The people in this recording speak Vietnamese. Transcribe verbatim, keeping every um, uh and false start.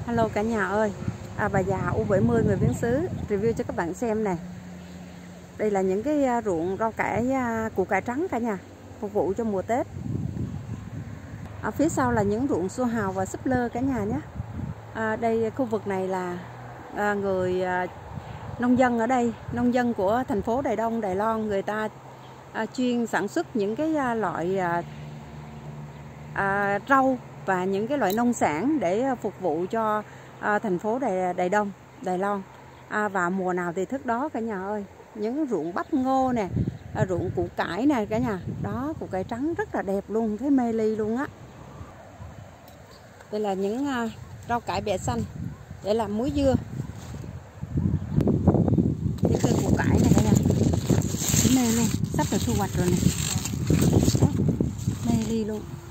Hello cả nhà ơi, à, bà già u bảy mươi người Viễn Xứ review cho các bạn xem nè. Đây là những cái ruộng rau cải, củ cải trắng cả nhà, phục vụ cho mùa Tết. Ở phía sau là những ruộng su hào và súp lơ cả nhà nhé. À, đây khu vực này là à, người à, nông dân ở đây, nông dân của thành phố Đài Đông, Đài Loan, người ta à, chuyên sản xuất những cái à, loại à, à, rau và những cái loại nông sản để phục vụ cho à, thành phố Đài, Đài Đông, Đài Loan. À, và mùa nào thì thức đó cả nhà ơi. Những ruộng bắp ngô nè, à, ruộng củ cải nè cả nhà. Đó, củ cải trắng rất là đẹp luôn, thấy mê ly luôn á. Đây là những à, rau cải bẹ xanh để làm muối dưa. Cái cây củ cải này cả nhà, mê luôn, sắp được thu hoạch rồi nè. Đó, mê ly luôn.